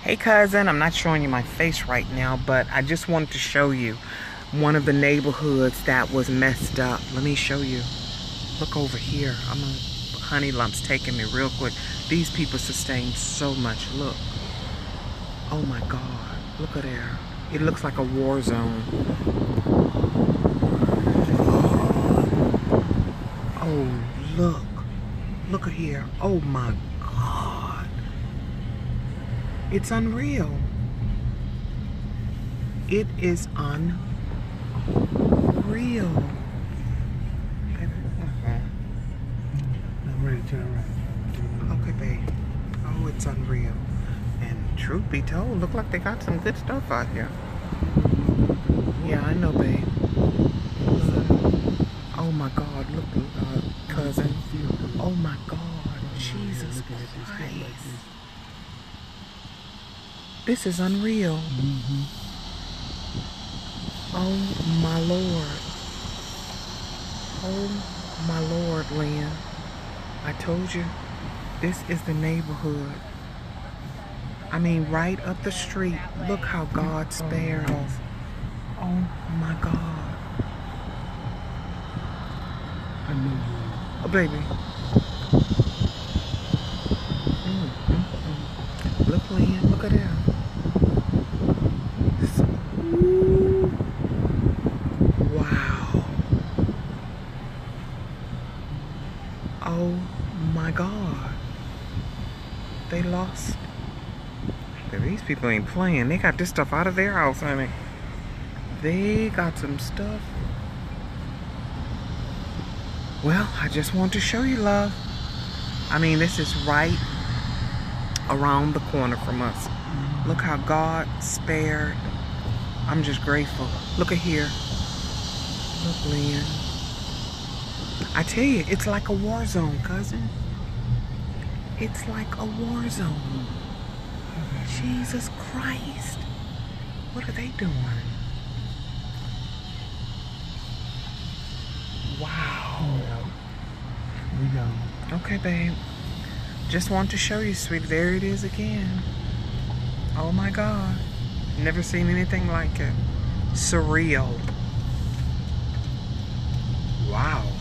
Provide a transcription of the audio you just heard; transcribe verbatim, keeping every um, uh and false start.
Hey cousin, I'm not showing you my face right now, but I just wanted to show you one of the neighborhoods that was messed up. Let me show you. Look over here. I'm a honey lump's taking me real quick. These people sustained so much. Look. Oh my God. Look at there. It looks like a war zone. Oh, look. Look at here. Oh my God. It's unreal. It is unreal. I'm ready to turn around. Okay, babe. Oh, it's unreal. And truth be told, look like they got some good stuff out here. Yeah, I know, babe. Oh my God, look, uh, cousin. Oh my God, Jesus Christ. This is unreal. Mm-hmm. Oh my Lord. Oh my Lord, Lynn. I told you, this is the neighborhood. I mean, right up the street. Look how God spared us. Oh my God. I knew you. Oh, baby. Mm, mm, mm. Look, Lynn. Look at that. Wow. Oh my God. They lost. These people ain't playing. They got this stuff out of their house, honey. They got some stuff. Well, I just want to show you, love. I mean, this is right around the corner from us. Look how God spared. I'm just grateful. Look at here. Look, Lynn. I tell you, it's like a war zone, cousin. It's like a war zone. Jesus Christ. What are they doing? Wow. We go. Okay, babe. Just want to show you, sweet. There it is again. Oh my God. Never seen anything like it. Surreal. Wow.